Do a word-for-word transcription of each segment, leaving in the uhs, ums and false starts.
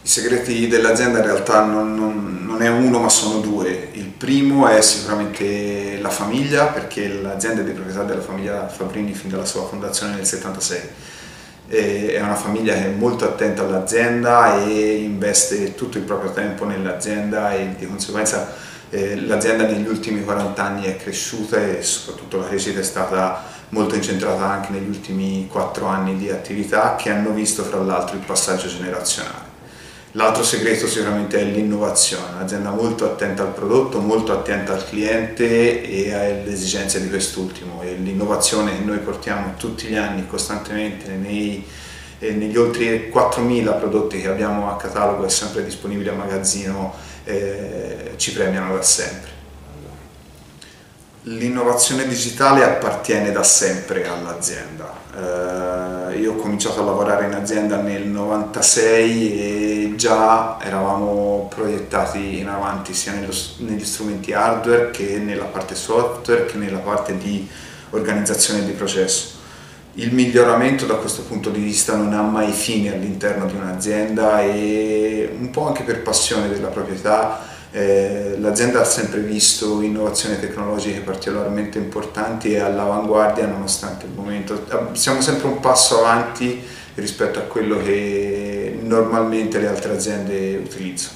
segreti dell'azienda in realtà non, non, non è uno ma sono due. Il primo è sicuramente la famiglia, perché l'azienda è di proprietà della famiglia Fabrini fin dalla sua fondazione nel settantasei. È una famiglia che è molto attenta all'azienda e investe tutto il proprio tempo nell'azienda e di conseguenza eh, l'azienda negli ultimi quaranta anni è cresciuta e soprattutto la crescita è stata molto incentrata anche negli ultimi quattro anni di attività che hanno visto fra l'altro il passaggio generazionale. L'altro segreto sicuramente è l'innovazione, un'azienda molto attenta al prodotto, molto attenta al cliente e alle esigenze di quest'ultimo, e l'innovazione che noi portiamo tutti gli anni costantemente nei, eh, negli oltre quattromila prodotti che abbiamo a catalogo e sempre disponibili a magazzino eh, ci premiano da sempre. L'innovazione digitale appartiene da sempre all'azienda. Eh, io ho cominciato a lavorare in azienda nel novantasei e già eravamo proiettati in avanti sia nello, negli strumenti hardware che nella parte software che nella parte di organizzazione di processo. Il miglioramento da questo punto di vista non ha mai fine all'interno di un'azienda e un po' anche per passione della proprietà. Eh, l'azienda ha sempre visto innovazioni tecnologiche particolarmente importanti e all'avanguardia nonostante il momento. Siamo sempre un passo avanti rispetto a quello che normalmente le altre aziende utilizzano.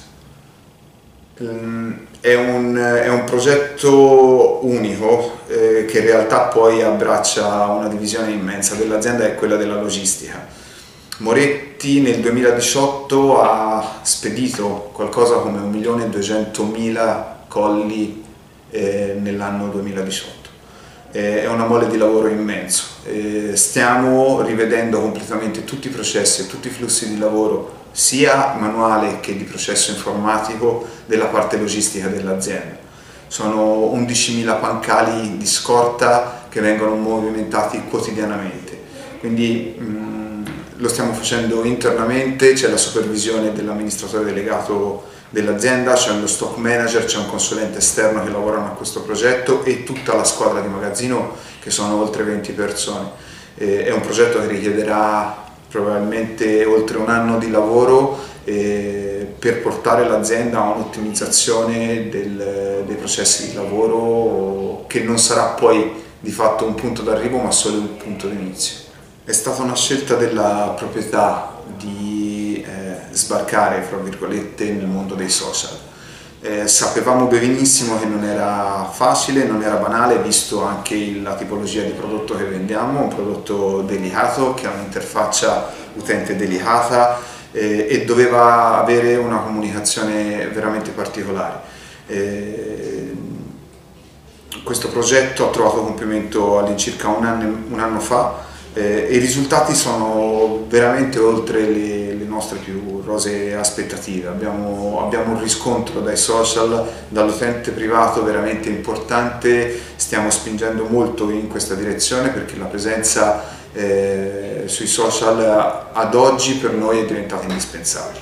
È un, è un progetto unico eh, che in realtà poi abbraccia una divisione immensa dell'azienda, è quella della logistica. Moretti nel duemiladiciotto ha spedito qualcosa come un milione e duecentomila colli eh, nell'anno duemiladiciotto. Eh, è una mole di lavoro immenso. Eh, stiamo rivedendo completamente tutti i processi e tutti i flussi di lavoro, sia manuale che di processo informatico, della parte logistica dell'azienda. Sono undicimila pancali di scorta che vengono movimentati quotidianamente. Quindi, mh, lo stiamo facendo internamente, c'è la supervisione dell'amministratore delegato dell'azienda, c'è lo stock manager, c'è un consulente esterno che lavorano a questo progetto e tutta la squadra di magazzino che sono oltre venti persone. Eh, è un progetto che richiederà probabilmente oltre un anno di lavoro eh, per portare l'azienda a un'ottimizzazione del, dei processi di lavoro che non sarà poi di fatto un punto d'arrivo ma solo un punto d'inizio. È stata una scelta della proprietà di eh, sbarcare, fra virgolette, nel mondo dei social. Eh, sapevamo benissimo che non era facile, non era banale, visto anche la tipologia di prodotto che vendiamo, un prodotto delicato che ha un'interfaccia utente delicata eh, e doveva avere una comunicazione veramente particolare. Eh, questo progetto ha trovato compimento all'incirca un anno, un anno fa. Eh, e i risultati sono veramente oltre le, le nostre più rosee aspettative. Abbiamo, abbiamo un riscontro dai social, dall'utente privato veramente importante, stiamo spingendo molto in questa direzione perché la presenza eh, sui social ad oggi per noi è diventata indispensabile.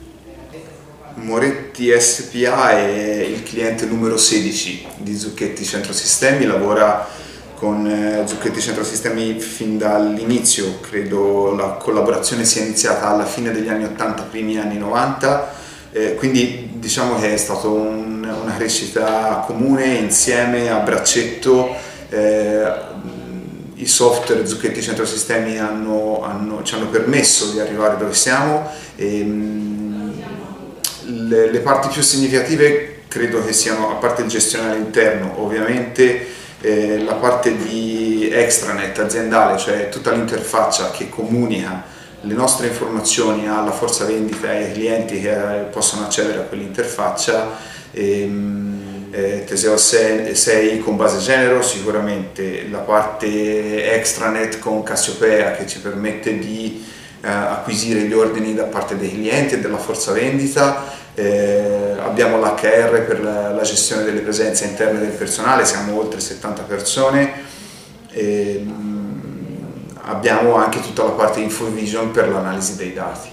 Moretti S P A è il cliente numero sedici di Zucchetti Centrosistemi, lavora con eh, Zucchetti Centrosistemi fin dall'inizio, credo la collaborazione sia iniziata alla fine degli anni ottanta, primi anni novanta, eh, quindi diciamo che è stata un, una crescita comune, insieme, a braccetto. Eh, i software Zucchetti Centrosistemi hanno, hanno, ci hanno permesso di arrivare dove siamo e mh, le, le parti più significative credo che siano, a parte il gestionale interno ovviamente, Eh, la parte di extranet aziendale, cioè tutta l'interfaccia che comunica le nostre informazioni alla forza vendita e ai clienti che eh, possono accedere a quell'interfaccia. ehm, eh, Teseo sei con base Genero, sicuramente la parte extranet con Cassiopea che ci permette di eh, acquisire gli ordini da parte dei clienti e della forza vendita. Eh, abbiamo l'H R per la, la gestione delle presenze interne del personale, siamo oltre settanta persone. Eh, abbiamo anche tutta la parte InfoVision per l'analisi dei dati.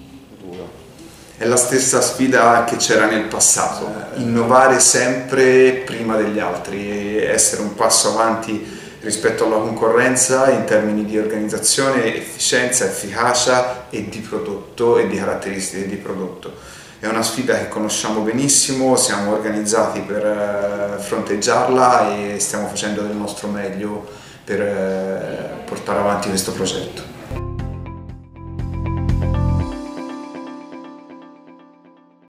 È la stessa sfida che c'era nel passato, innovare sempre prima degli altri, essere un passo avanti rispetto alla concorrenza in termini di organizzazione, efficienza, efficacia e di prodotto e di caratteristiche di prodotto. È una sfida che conosciamo benissimo, siamo organizzati per fronteggiarla e stiamo facendo del nostro meglio per portare avanti questo progetto.